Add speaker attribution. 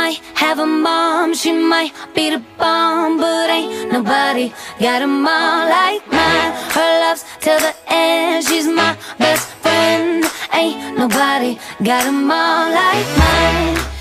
Speaker 1: might have a mom, she might be the bomb, but ain't nobody got a mom like mine. Her love's till the end, she's my best friend. Ain't nobody got a mom like mine.